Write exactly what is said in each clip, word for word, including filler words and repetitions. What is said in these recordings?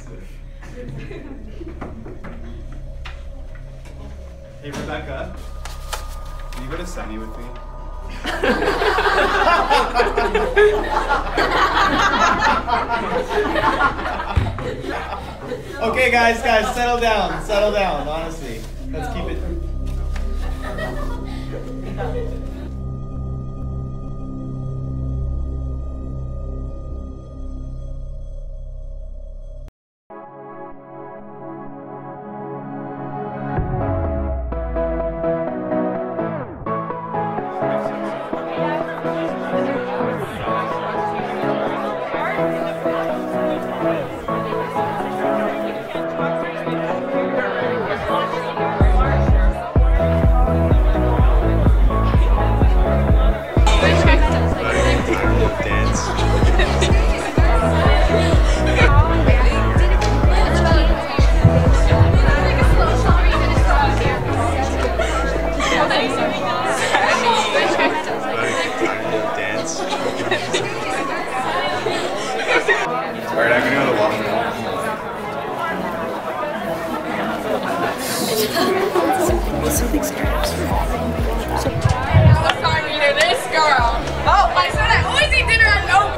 Hey Rebecca, will you go to Sydney with me? Okay guys, guys, settle down, settle down, honestly. Let's keep it. Alright, I can go to the washroom. Something scraps. What time you do this, girl? Oh, my son, I always eat dinner at home.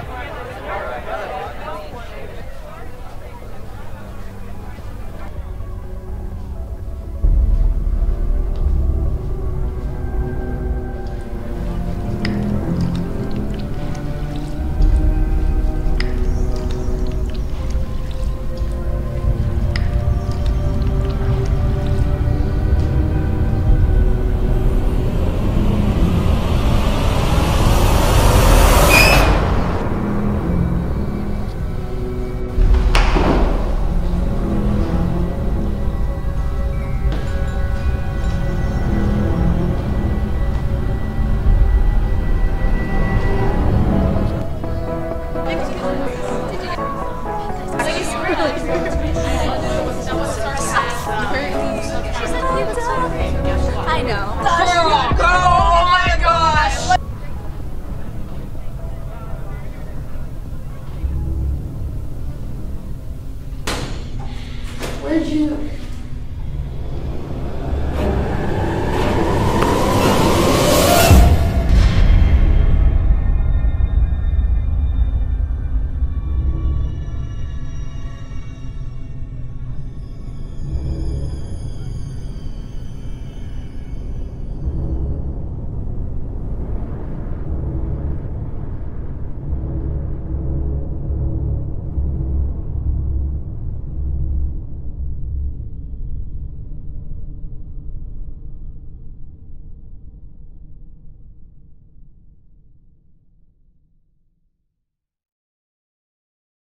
I know. Girl, girl, oh my gosh. Where'd you...